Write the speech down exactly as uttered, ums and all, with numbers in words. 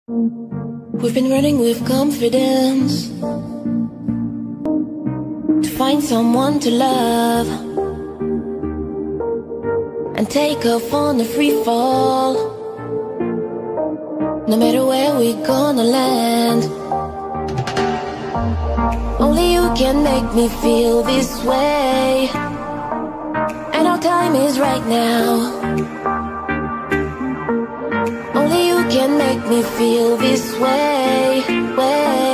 We've been running with confidence to find someone to love and take off on a free fall. No matter where we're gonna land, only you can make me feel this way, and our time is right now. Only you can make me feel this way, way.